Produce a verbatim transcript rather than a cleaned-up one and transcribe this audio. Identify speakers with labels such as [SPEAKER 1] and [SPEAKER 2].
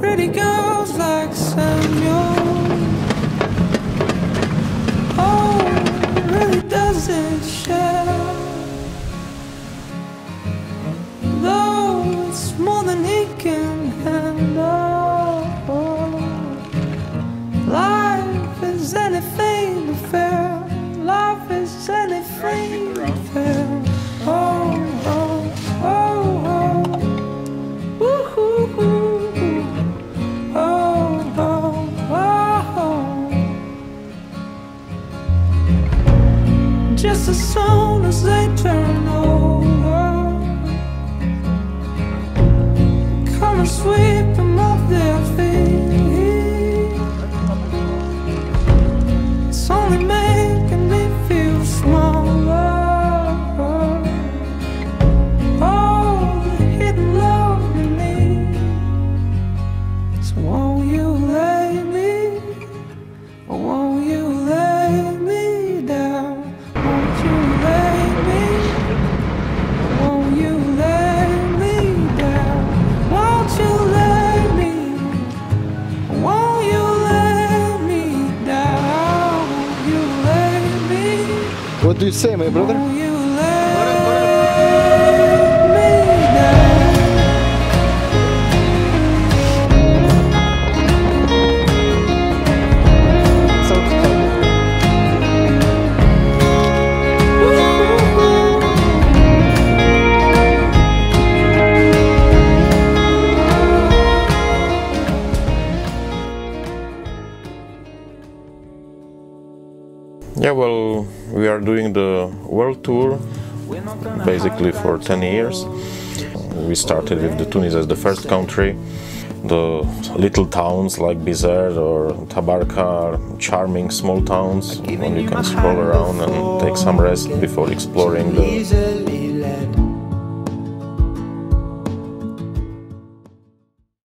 [SPEAKER 1] pretty girls like Samuel. Oh, really doesn't share, though it's more than he can handle. Life is anything but fair. Life is anything but fair. Oh, oh, oh, oh. Woo-hoo-hoo. Oh, oh, oh, oh. Just as soon as they turn over, come and sweep them off their feet. It's only making me feel smaller. Oh, the hidden love in me. So won't you lay me, or won't you lay me down? Won't you lay me, or won't you lay me down? Won't you lay me, or won't you lay me down? Won't you lay me?
[SPEAKER 2] What do you say, my brother?
[SPEAKER 1] Won't you lay me down?
[SPEAKER 3] Yeah, well, we are doing the world tour basically for ten years. We started with the Tunis as the first country. The little towns like Bizerte or Tabarka are charming small towns when you can stroll around and take some rest before exploring the